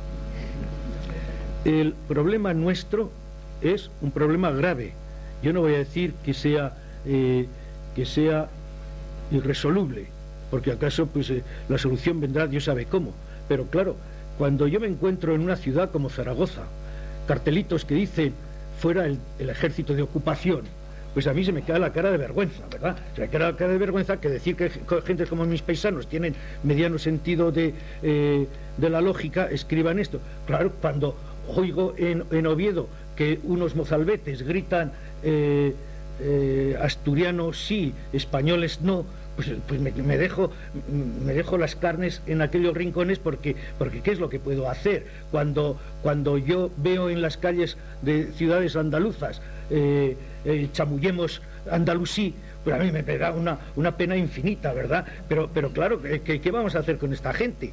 El problema nuestro es un problema grave. Yo no voy a decir que sea, eh, que sea irresoluble, porque acaso pues eh, la solución vendrá Dios sabe cómo. Pero claro, cuando yo me encuentro en una ciudad como Zaragoza, cartelitos que dicen fuera el, el ejército de ocupación, pues a mí se me queda la cara de vergüenza, ¿verdad? Se me queda la cara de vergüenza que decir que gente como mis paisanos tienen mediano sentido de, eh, de la lógica, escriban esto. Claro, cuando oigo en, en Oviedo que unos mozalbetes gritan eh, eh, asturianos sí, españoles no, pues, pues me, me, dejo, me dejo las carnes en aquellos rincones porque, porque ¿qué es lo que puedo hacer? Cuando, cuando yo veo en las calles de ciudades andaluzas eh, el chamullemos andalusí, pues a mí me da una, una pena infinita, ¿verdad? Pero, pero claro, ¿qué, ¿qué vamos a hacer con esta gente?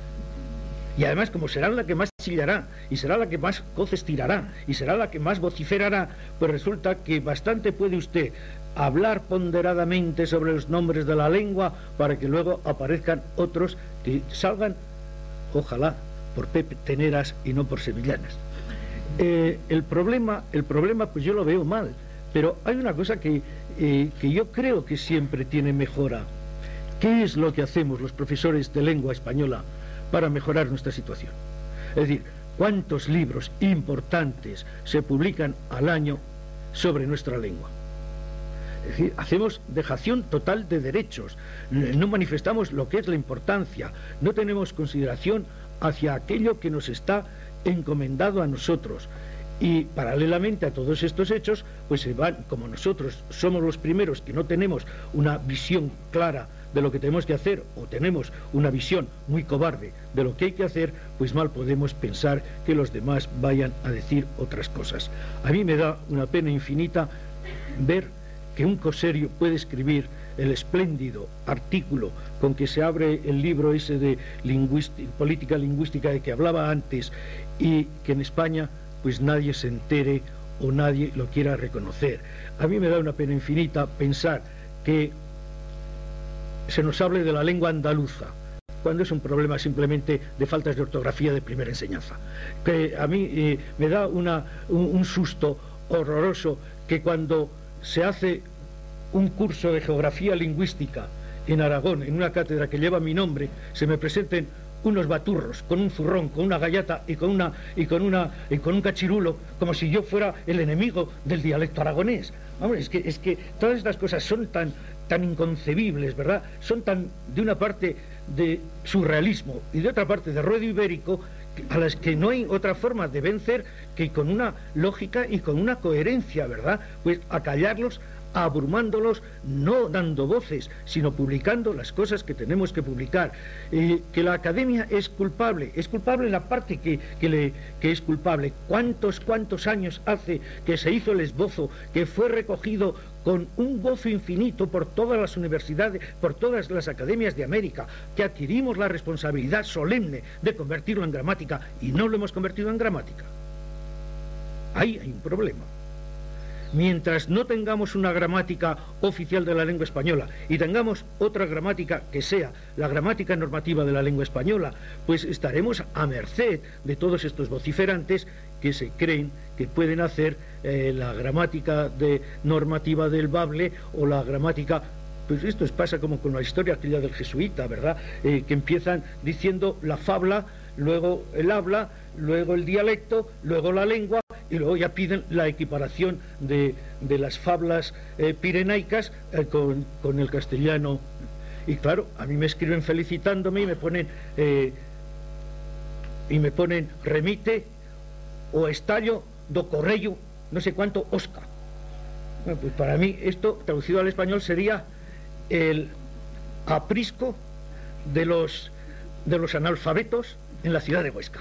Y además, como será la que más chillará, y será la que más coces tirará, y será la que más vociferará, pues resulta que bastante puede usted hablar ponderadamente sobre los nombres de la lengua para que luego aparezcan otros que salgan, ojalá, por pepeteneras y no por sevillanas. Eh, el problema, el problema, pues yo lo veo mal, pero hay una cosa que, eh, que yo creo que siempre tiene mejora. ¿Qué es lo que hacemos los profesores de lengua española para mejorar nuestra situación? Es decir, ¿cuántos libros importantes se publican al año sobre nuestra lengua? Es decir, hacemos dejación total de derechos, no manifestamos lo que es la importancia, no tenemos consideración hacia aquello que nos está encomendado a nosotros. Y paralelamente a todos estos hechos, pues se van, como nosotros somos los primeros que no tenemos una visión clara de lo que tenemos que hacer, o tenemos una visión muy cobarde de lo que hay que hacer, pues mal podemos pensar que los demás vayan a decir otras cosas. A mí me da una pena infinita ver que un coserio puede escribir el espléndido artículo con que se abre el libro ese de lingüística, política lingüística de que hablaba antes, y que en España pues nadie se entere o nadie lo quiera reconocer. A mí me da una pena infinita pensar que se nos hable de la lengua andaluza cuando es un problema simplemente de faltas de ortografía de primera enseñanza. Que a mí eh, me da una, un, un susto horroroso que cuando se hace un curso de geografía lingüística en Aragón, en una cátedra que lleva mi nombre, se me presenten unos baturros con un zurrón, con una gallata y con una y con una y con un cachirulo, como si yo fuera el enemigo del dialecto aragonés. Vamos, es que es que todas estas cosas son tan tan inconcebibles, ¿verdad? Son tan, de una parte, de surrealismo y de otra parte de ruedo ibérico, a las que no hay otra forma de vencer que con una lógica y con una coherencia, ¿verdad? Pues acallarlos abrumándolos, no dando voces, sino publicando las cosas que tenemos que publicar. Eh, que la academia es culpable, es culpable en la parte que, que, le, que es culpable. ¿Cuántos, cuántos años hace que se hizo el esbozo, que fue recogido con un gozo infinito por todas las universidades, por todas las academias de América, que adquirimos la responsabilidad solemne de convertirlo en gramática y no lo hemos convertido en gramática? Ahí hay un problema. Mientras no tengamos una gramática oficial de la lengua española y tengamos otra gramática que sea la gramática normativa de la lengua española, pues estaremos a merced de todos estos vociferantes que se creen que pueden hacer eh, la gramática de, normativa del bable o la gramática. Pues esto pasa como con la historia aquella del jesuita, ¿verdad? Eh, que empiezan diciendo la fabla, luego el habla, luego el dialecto, luego la lengua, y luego ya piden la equiparación de, de las fablas eh, pirenaicas eh, con, con el castellano. Y claro, a mí me escriben felicitándome y me ponen eh, y me ponen remite o estallo do correio no sé cuánto osca. Bueno, pues para mí esto traducido al español sería el aprisco de los de los analfabetos en la ciudad de Huesca.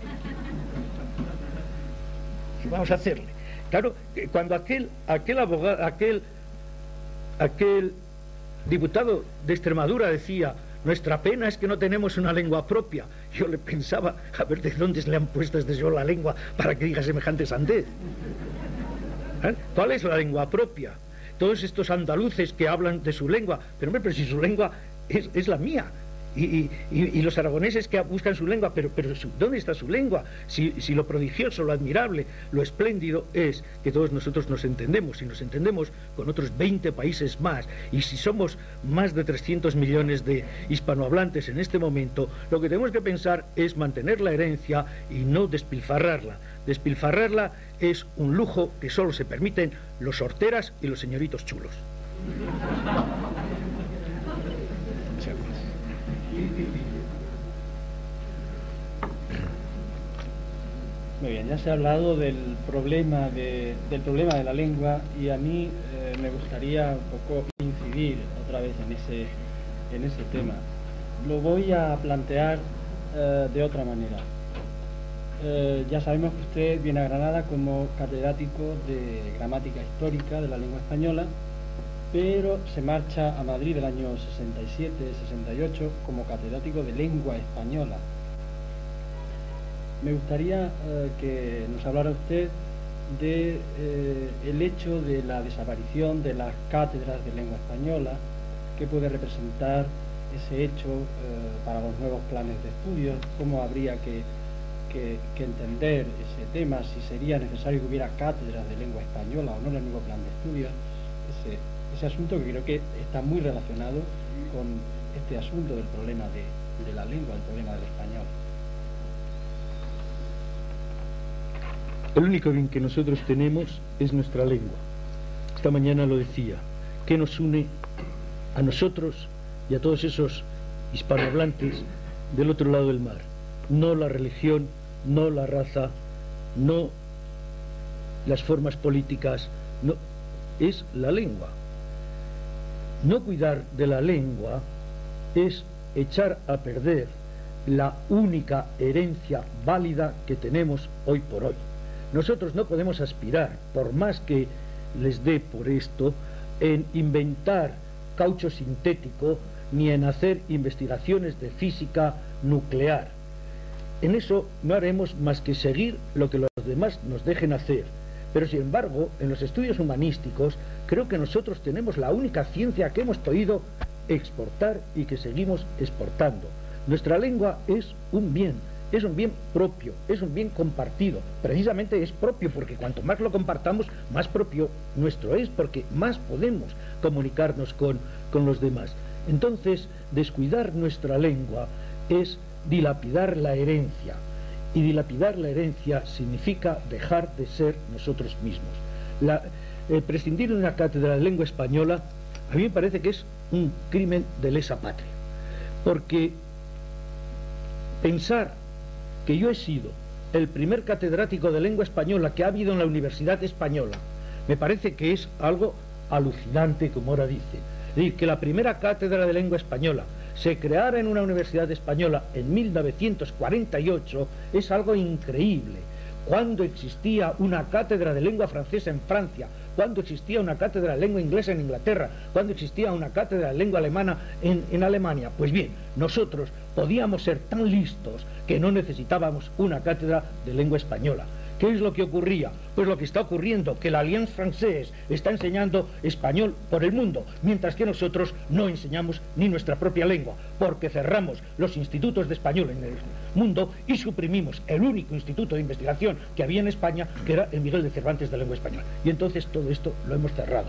Vamos a hacerle. Claro, cuando aquel aquel abogado, aquel aquel diputado de Extremadura decía: nuestra pena es que no tenemos una lengua propia, yo le pensaba, a ver de dónde se le han puesto desde yo la lengua para que diga semejante sandez. ¿Eh? ¿Cuál es la lengua propia? Todos estos andaluces que hablan de su lengua, pero hombre, pero si su lengua es, es la mía. Y, y, y los aragoneses que buscan su lengua, pero, pero su, ¿dónde está su lengua? Si, si lo prodigioso, lo admirable, lo espléndido es que todos nosotros nos entendemos, y nos entendemos con otros veinte países más, y si somos más de trescientos millones de hispanohablantes en este momento, lo que tenemos que pensar es mantener la herencia y no despilfarrarla. Despilfarrarla es un lujo que solo se permiten los horteras y los señoritos chulos. Muy bien, ya se ha hablado del problema de, del problema de la lengua, y a mí eh, me gustaría un poco incidir otra vez en ese, en ese tema. Lo voy a plantear eh, de otra manera. Eh, ya sabemos que usted viene a Granada como catedrático de gramática histórica de la lengua española, pero se marcha a Madrid el año sesenta y siete, sesenta y ocho como catedrático de lengua española. Me gustaría eh, que nos hablara usted de eh, el hecho de la desaparición de las cátedras de lengua española, qué puede representar ese hecho eh, para los nuevos planes de estudios, cómo habría que, que, que entender ese tema, si sería necesario que hubiera cátedras de lengua española o no en el nuevo plan de estudios, ese, ese asunto que creo que está muy relacionado con este asunto del problema de, de la lengua, el problema del español. El único bien que nosotros tenemos es nuestra lengua. Esta mañana lo decía, ¿qué nos une a nosotros y a todos esos hispanohablantes del otro lado del mar? No la religión, no la raza, no las formas políticas, no, es la lengua. No cuidar de la lengua es echar a perder la única herencia válida que tenemos hoy por hoy. Nosotros no podemos aspirar, por más que les dé por esto, en inventar caucho sintético ni en hacer investigaciones de física nuclear. En eso no haremos más que seguir lo que los demás nos dejen hacer. Pero sin embargo, en los estudios humanísticos, creo que nosotros tenemos la única ciencia que hemos podido exportar y que seguimos exportando. Nuestra lengua es un bien. Es un bien propio, es un bien compartido. Precisamente es propio porque cuanto más lo compartamos, más propio nuestro es, porque más podemos comunicarnos con, con los demás. Entonces, descuidar nuestra lengua es dilapidar la herencia. Y dilapidar la herencia significa dejar de ser nosotros mismos. La, eh, prescindir de una cátedra de lengua española, a mí me parece que es un crimen de lesa patria. Porque pensar que yo he sido el primer catedrático de lengua española que ha habido en la Universidad Española, me parece que es algo alucinante, como ahora dice. Es decir, que la primera cátedra de lengua española se creara en una universidad española en mil novecientos cuarenta y ocho es algo increíble. Cuando existía una cátedra de lengua francesa en Francia, cuando existía una cátedra de lengua inglesa en Inglaterra, cuando existía una cátedra de lengua alemana en, en Alemania. Pues bien, nosotros podíamos ser tan listos que no necesitábamos una cátedra de lengua española. ¿Qué es lo que ocurría? Pues lo que está ocurriendo, que la Alliance Française está enseñando español por el mundo, mientras que nosotros no enseñamos ni nuestra propia lengua, porque cerramos los institutos de español en el mundo y suprimimos el único instituto de investigación que había en España, que era el Miguel de Cervantes de lengua española. Y entonces todo esto lo hemos cerrado.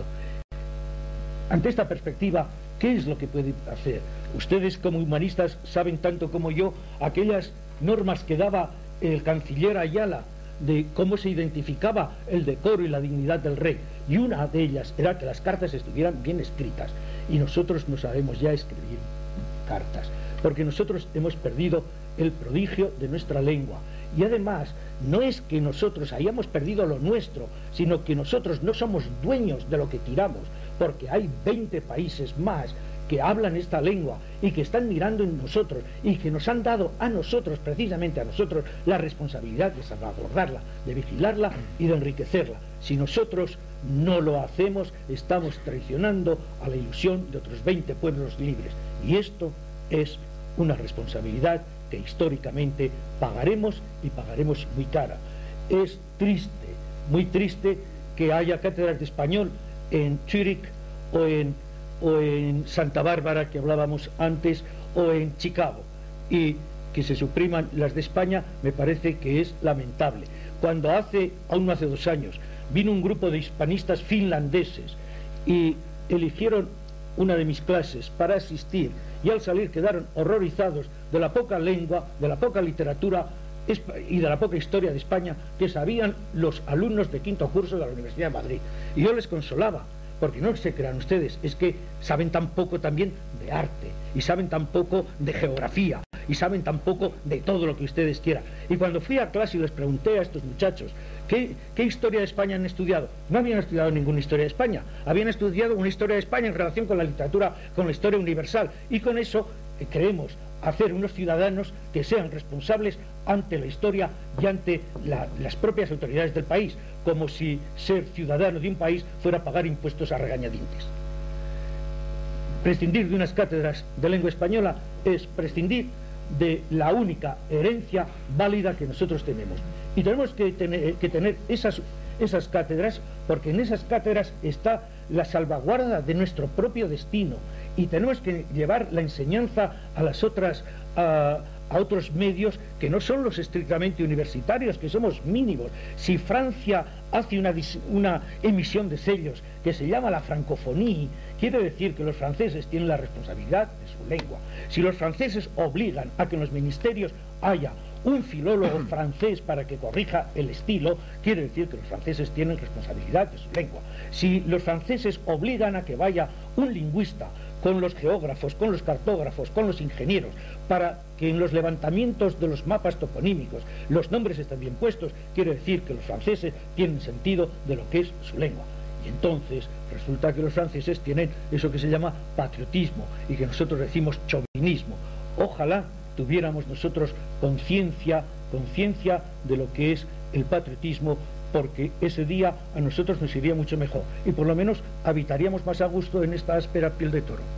Ante esta perspectiva, ¿qué es lo que puede hacer? Ustedes como humanistas saben tanto como yo aquellas normas que daba el canciller Ayala de cómo se identificaba el decoro y la dignidad del rey, y una de ellas era que las cartas estuvieran bien escritas, y nosotros no sabemos ya escribir cartas, porque nosotros hemos perdido el prodigio de nuestra lengua, y además no es que nosotros hayamos perdido lo nuestro, sino que nosotros no somos dueños de lo que tiramos, porque hay veinte países más que hablan esta lengua y que están mirando en nosotros y que nos han dado a nosotros, precisamente a nosotros, la responsabilidad de salvaguardarla, de vigilarla y de enriquecerla. Si nosotros no lo hacemos, estamos traicionando a la ilusión de otros veinte pueblos libres, y esto es una responsabilidad que históricamente pagaremos, y pagaremos muy cara. Es triste, muy triste, que haya cátedras de español en Zúrich o en o en Santa Bárbara, que hablábamos antes, o en Chicago, y que se supriman las de España me parece que es lamentable. Cuando hace, aún no hace dos años, vino un grupo de hispanistas finlandeses y eligieron una de mis clases para asistir, y al salir quedaron horrorizados de la poca lengua, de la poca literatura y de la poca historia de España que sabían los alumnos de quinto curso de la Universidad de Madrid. Y yo les consolaba, porque no se crean ustedes, es que saben tan poco también de arte, y saben tan poco de geografía, y saben tan poco de todo lo que ustedes quieran. Y cuando fui a clase y les pregunté a estos muchachos ¿qué, qué historia de España han estudiado? No habían estudiado ninguna historia de España, habían estudiado una historia de España en relación con la literatura, con la historia universal, y con eso eh, creemos hacer unos ciudadanos que sean responsables ante la historia y ante la, las propias autoridades del país, como si ser ciudadano de un país fuera pagar impuestos a regañadientes. Prescindir de unas cátedras de lengua española es prescindir de la única herencia válida que nosotros tenemos, y tenemos que tener, que tener esas, esas cátedras, porque en esas cátedras está la salvaguarda de nuestro propio destino, y tenemos que llevar la enseñanza a las otras a, a otros medios que no son los estrictamente universitarios, que somos mínimos. Si Francia hace una, una emisión de sellos que se llama la francofonía, quiere decir que los franceses tienen la responsabilidad de su lengua. Si los franceses obligan a que en los ministerios haya un filólogo francés para que corrija el estilo, quiere decir que los franceses tienen responsabilidad de su lengua. Si los franceses obligan a que vaya un lingüista con los geógrafos, con los cartógrafos, con los ingenieros, para que en los levantamientos de los mapas toponímicos los nombres estén bien puestos, quiere decir que los franceses tienen sentido de lo que es su lengua. Y entonces resulta que los franceses tienen eso que se llama patriotismo, y que nosotros decimos chauvinismo. Ojalá tuviéramos nosotros conciencia, conciencia de lo que es el patriotismo, porque ese día a nosotros nos iría mucho mejor, y por lo menos habitaríamos más a gusto en esta áspera piel de toro.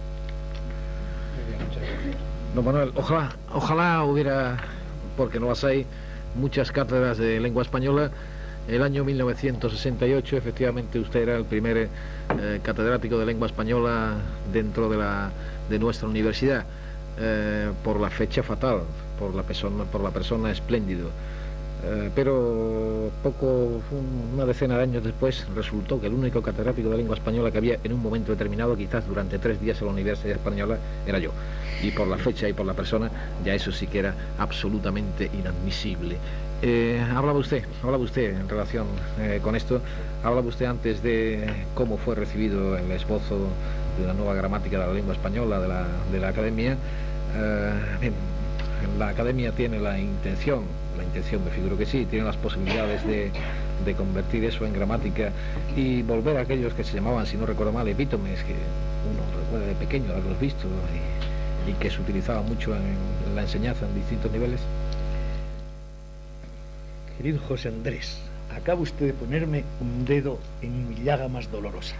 Don Manuel, ojalá, ojalá hubiera, porque no las hay, muchas cátedras de lengua española. El año mil novecientos sesenta y ocho, efectivamente, usted era el primer eh, catedrático de lengua española dentro de, la, de nuestra universidad, eh, por la fecha fatal, por la persona, por la persona espléndido. Eh, pero poco, una decena de años después, resultó que el único catedrático de lengua española que había en un momento determinado, quizás durante tres días en la Universidad Española, era yo. Y por la fecha y por la persona, ya eso sí que era absolutamente inadmisible. Eh, hablaba usted, hablaba usted en relación eh, con esto, hablaba usted antes de cómo fue recibido el esbozo de la nueva gramática de la lengua española de la, de la Academia. Eh, bien, la Academia tiene la intención, la intención me figuro que sí, tiene las posibilidades de de convertir eso en gramática y volver a aquellos que se llamaban, si no recuerdo mal, epítomes, que uno recuerda de pequeño haberlos visto y, y que se utilizaba mucho en la enseñanza en distintos niveles? Querido José Andrés, acaba usted de ponerme un dedo en mi llaga más dolorosa.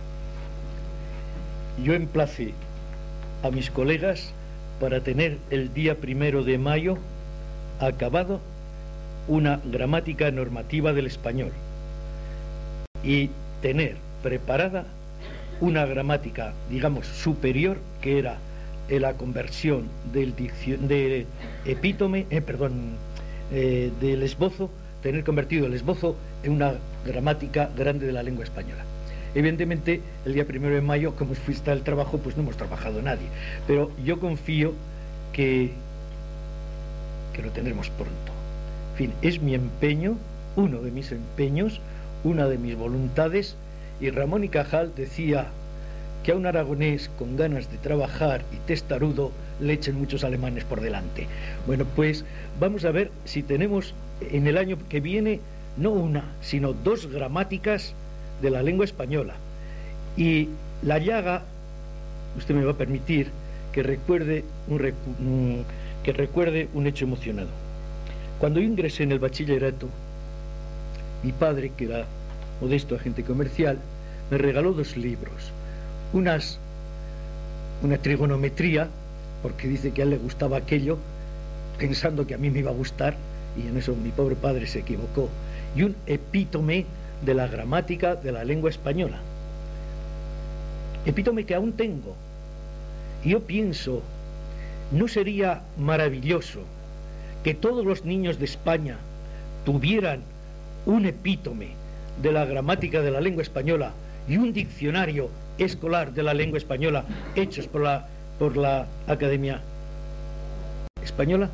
Yo emplacé a mis colegas para tener el día primero de mayo acabado una gramática normativa del español y tener preparada una gramática, digamos, superior, que era la conversión del dicción, de epítome, eh, perdón, eh, del esbozo, tener convertido el esbozo en una gramática grande de la lengua española. Evidentemente, el día primero de mayo, como está el trabajo, pues no hemos trabajado nadie, pero yo confío que, que lo tendremos pronto. En fin, es mi empeño, uno de mis empeños, una de mis voluntades, y Ramón y Cajal decía que a un aragonés con ganas de trabajar y testarudo le echen muchos alemanes por delante. Bueno, pues vamos a ver si tenemos en el año que viene no una, sino dos gramáticas de la lengua española. Y la llaga, usted me va a permitir que recuerde un, recu que recuerde un hecho emocionado. Cuando yo ingresé en el bachillerato, mi padre, que era modesto agente comercial, me regaló dos libros. Unas, una trigonometría, porque dice que a él le gustaba aquello, pensando que a mí me iba a gustar, y en eso mi pobre padre se equivocó, y un epítome de la gramática de la lengua española. Epítome que aún tengo. Y yo pienso, ¿no sería maravilloso que todos los niños de España tuvieran un epítome de la gramática de la lengua española y un diccionario escolar de la lengua española hechos por la, por la Academia Española?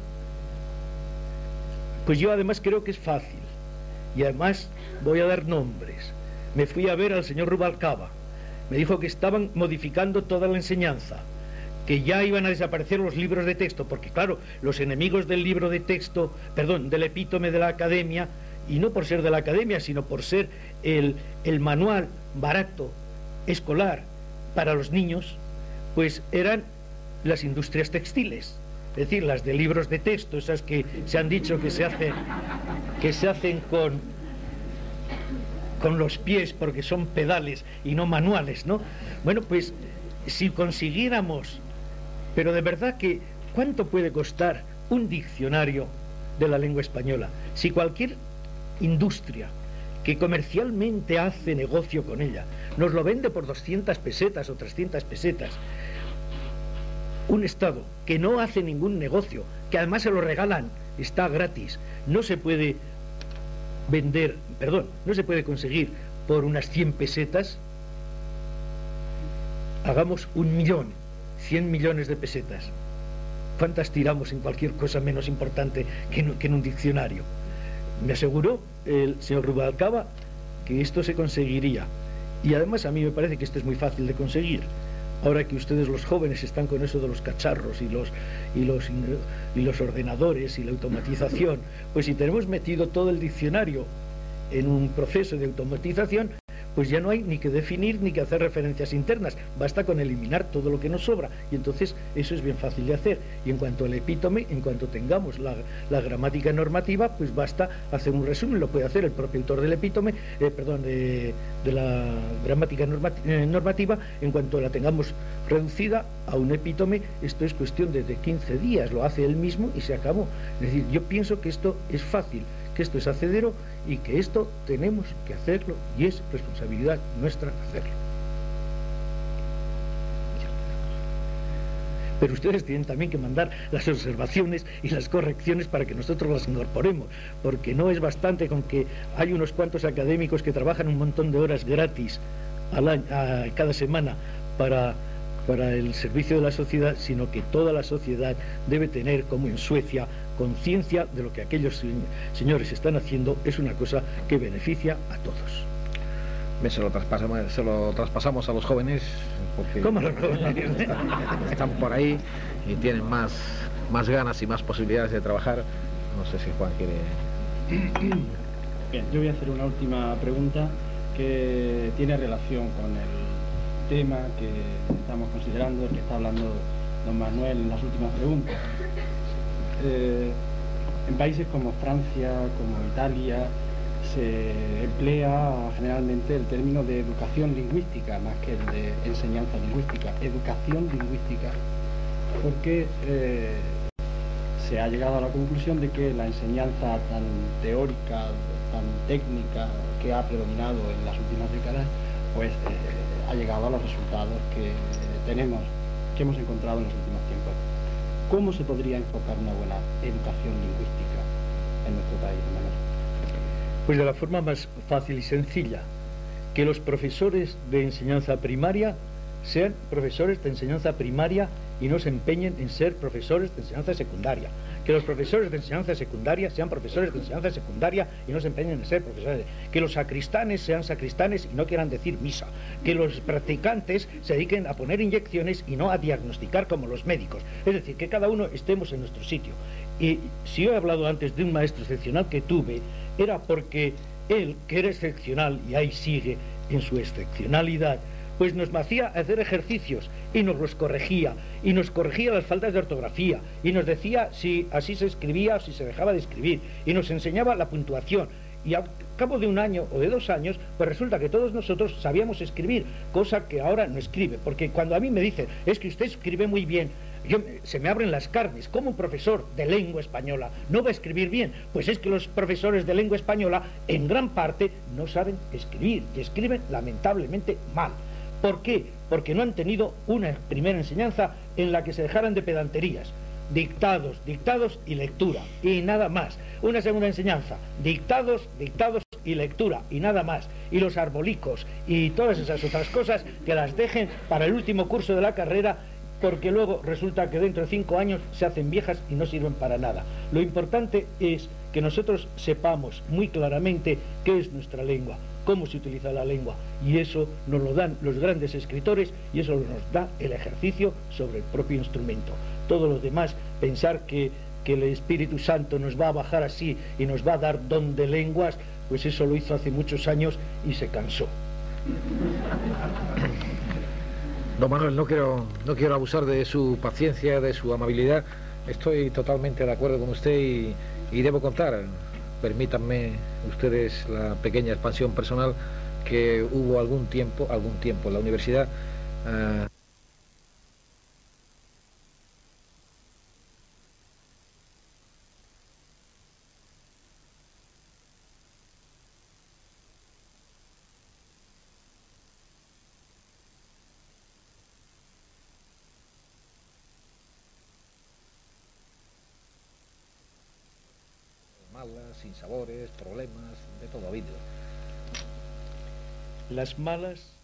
Pues yo además creo que es fácil, y además voy a dar nombres. Me fui a ver al señor Rubalcaba, me dijo que estaban modificando toda la enseñanza, que ya iban a desaparecer los libros de texto, porque claro, los enemigos del libro de texto, perdón, del epítome de la Academia, y no por ser de la Academia, sino por ser el, el manual barato, escolar, para los niños, pues eran las industrias textiles, es decir, las de libros de texto, esas que se han dicho que se hacen, que se hacen con, con los pies porque son pedales y no manuales, ¿no? Bueno, pues si consiguiéramos, pero de verdad que, ¿cuánto puede costar un diccionario de la lengua española? Si cualquier industria que comercialmente hace negocio con ella nos lo vende por doscientas pesetas o trescientas pesetas, un Estado que no hace ningún negocio, que además se lo regalan, está gratis, no se puede vender, perdón, no se puede conseguir por unas cien pesetas, hagamos un millón, cien millones de pesetas. ¿Cuántas tiramos en cualquier cosa menos importante que en, que en un diccionario? Me aseguró el señor Rubalcaba que esto se conseguiría, y además a mí me parece que esto es muy fácil de conseguir. Ahora que ustedes los jóvenes están con eso de los cacharros y los, y los, y los ordenadores y la automatización, pues si tenemos metido todo el diccionario en un proceso de automatización, pues ya no hay ni que definir ni que hacer referencias internas, basta con eliminar todo lo que nos sobra, y entonces eso es bien fácil de hacer. Y en cuanto al epítome, en cuanto tengamos la, la gramática normativa, pues basta hacer un resumen, lo puede hacer el propio autor del epítome, eh, perdón, de, de la gramática normati eh, normativa, en cuanto la tengamos reducida a un epítome. Esto es cuestión de, de quince días, lo hace él mismo y se acabó. Es decir, yo pienso que esto es fácil, que esto es hacedero y que esto tenemos que hacerlo, y es responsabilidad nuestra hacerlo. Pero ustedes tienen también que mandar las observaciones y las correcciones para que nosotros las incorporemos, porque no es bastante con que hay unos cuantos académicos que trabajan un montón de horas gratis al año, a cada semana para, para el servicio de la sociedad, sino que toda la sociedad debe tener, como en Suecia, conciencia de lo que aquellos señores están haciendo. Es una cosa que beneficia a todos. Se lo traspasamos, se lo traspasamos a los jóvenes, porque ¿cómo los jóvenes? Están, están por ahí y tienen más, más ganas y más posibilidades de trabajar. No sé si Juan quiere... Bien, yo voy a hacer una última pregunta que tiene relación con el tema que estamos considerando, el que está hablando don Manuel en las últimas preguntas. Eh, en países como Francia, como Italia, se emplea generalmente el término de educación lingüística más que el de enseñanza lingüística, educación lingüística, porque eh, se ha llegado a la conclusión de que la enseñanza tan teórica, tan técnica que ha predominado en las últimas décadas, pues eh, ha llegado a los resultados que tenemos, que hemos encontrado en los últimos tiempos. ¿Cómo se podría enfocar una buena educación lingüística en nuestro país, Manuel? Pues de la forma más fácil y sencilla, que los profesores de enseñanza primaria sean profesores de enseñanza primaria y no se empeñen en ser profesores de enseñanza secundaria. Que los profesores de enseñanza secundaria sean profesores de enseñanza secundaria y no se empeñen en ser profesores. Que los sacristanes sean sacristanes y no quieran decir misa. Que los practicantes se dediquen a poner inyecciones y no a diagnosticar como los médicos. Es decir, que cada uno estemos en nuestro sitio. Y si yo he hablado antes de un maestro excepcional que tuve, era porque él, que era excepcional y ahí sigue en su excepcionalidad, pues nos hacía hacer ejercicios y nos los corregía, y nos corregía las faltas de ortografía, y nos decía si así se escribía o si se dejaba de escribir, y nos enseñaba la puntuación. Y al cabo de un año o de dos años, pues resulta que todos nosotros sabíamos escribir, cosa que ahora no escribe, porque cuando a mí me dicen, es que usted escribe muy bien, yo, se me abren las carnes. ¿Cómo un profesor de lengua española no va a escribir bien? Pues es que los profesores de lengua española en gran parte no saben escribir, y escriben lamentablemente mal. ¿Por qué? Porque no han tenido una primera enseñanza en la que se dejaran de pedanterías. Dictados, dictados y lectura, y nada más. Una segunda enseñanza, dictados, dictados y lectura, y nada más. Y los arbolicos y todas esas otras cosas que las dejen para el último curso de la carrera, porque luego resulta que dentro de cinco años se hacen viejas y no sirven para nada. Lo importante es que nosotros sepamos muy claramente qué es nuestra lengua, cómo se utiliza la lengua, y eso nos lo dan los grandes escritores y eso nos da el ejercicio sobre el propio instrumento. Todo lo demás, pensar que, que el Espíritu Santo nos va a bajar así y nos va a dar don de lenguas, pues eso lo hizo hace muchos años y se cansó. Don Manuel, no quiero, no quiero abusar de su paciencia, de su amabilidad. Estoy totalmente de acuerdo con usted y, y debo contar, permítanme ustedes la pequeña expansión personal, que hubo algún tiempo, algún tiempo en la universidad, uh, malas, sinsabores, problemas, de todo ha habido. Las malas